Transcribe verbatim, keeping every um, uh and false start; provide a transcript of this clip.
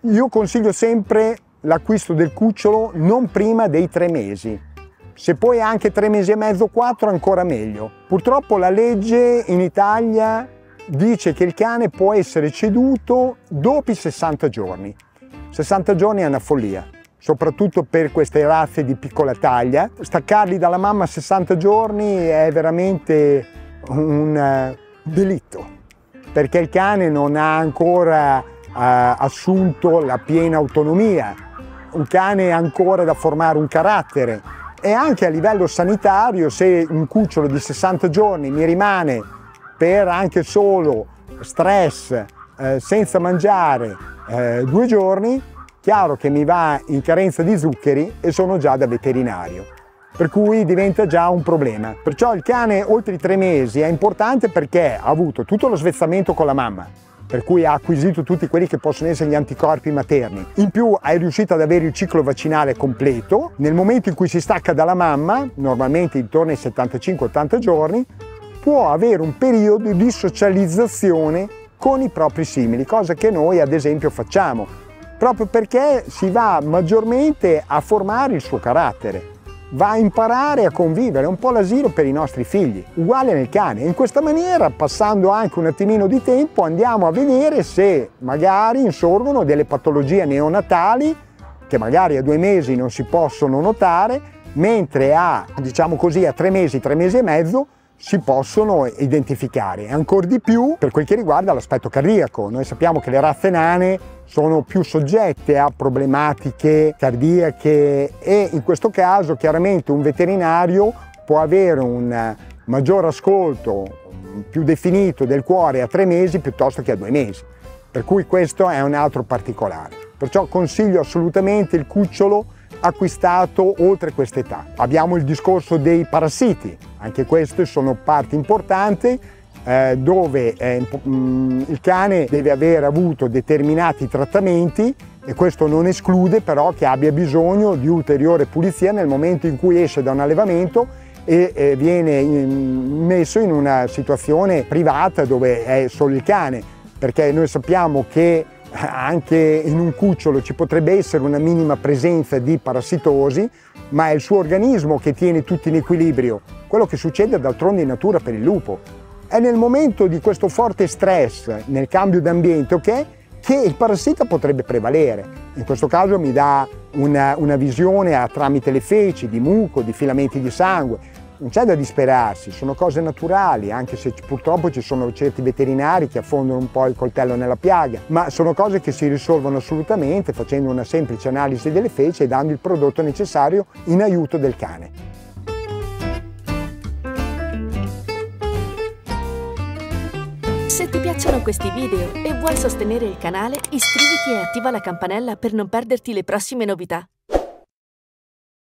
Io consiglio sempre l'acquisto del cucciolo non prima dei tre mesi. Se poi anche tre mesi e mezzo, quattro, ancora meglio. Purtroppo la legge in Italia dice che il cane può essere ceduto dopo i sessanta giorni. sessanta giorni è una follia, soprattutto per queste razze di piccola taglia. Staccarli dalla mamma a sessanta giorni è veramente un delitto, perché il cane non ha ancora uh, assunto la piena autonomia. Un cane ha ancora da formare un carattere, e anche a livello sanitario, se un cucciolo di sessanta giorni mi rimane per anche solo stress, eh, senza mangiare eh, due giorni, chiaro che mi va in carenza di zuccheri e sono già da veterinario, per cui diventa già un problema. Perciò il cane oltre i tre mesi è importante perché ha avuto tutto lo svezzamento con la mamma, per cui ha acquisito tutti quelli che possono essere gli anticorpi materni. In più è riuscito ad avere il ciclo vaccinale completo. Nel momento in cui si stacca dalla mamma, normalmente intorno ai settantacinque ottanta giorni, può avere un periodo di socializzazione con i propri simili, cosa che noi ad esempio facciamo, proprio perché si va maggiormente a formare il suo carattere. Va a imparare a convivere, è un po' l'asilo per i nostri figli, uguale nel cane. In questa maniera, passando anche un attimino di tempo, andiamo a vedere se magari insorgono delle patologie neonatali che magari a due mesi non si possono notare, mentre a, diciamo così, a tre mesi, tre mesi e mezzo si possono identificare. Ancora di più per quel che riguarda l'aspetto cardiaco. Noi sappiamo che le razze nane sono più soggette a problematiche cardiache e in questo caso chiaramente un veterinario può avere un maggior ascolto più definito del cuore a tre mesi piuttosto che a due mesi. Per cui questo è un altro particolare. Perciò consiglio assolutamente il cucciolo acquistato oltre quest'età. Abbiamo il discorso dei parassiti, anche queste sono parti importanti eh, dove eh, il cane deve aver avuto determinati trattamenti e questo non esclude però che abbia bisogno di ulteriore pulizia nel momento in cui esce da un allevamento e eh, viene in, messo in una situazione privata dove è solo il cane, perché noi sappiamo che anche in un cucciolo ci potrebbe essere una minima presenza di parassitosi, ma è il suo organismo che tiene tutti in equilibrio. Quello che succede d'altronde in natura per il lupo. È nel momento di questo forte stress, nel cambio d'ambiente, okay, che il parassita potrebbe prevalere. In questo caso mi dà una, una visione a, tramite le feci, di muco, di filamenti di sangue. Non c'è da disperarsi, sono cose naturali, anche se purtroppo ci sono certi veterinari che affondano un po' il coltello nella piaga, ma sono cose che si risolvono assolutamente facendo una semplice analisi delle feci e dando il prodotto necessario in aiuto del cane. Se ti piacciono questi video e vuoi sostenere il canale, iscriviti e attiva la campanella per non perderti le prossime novità.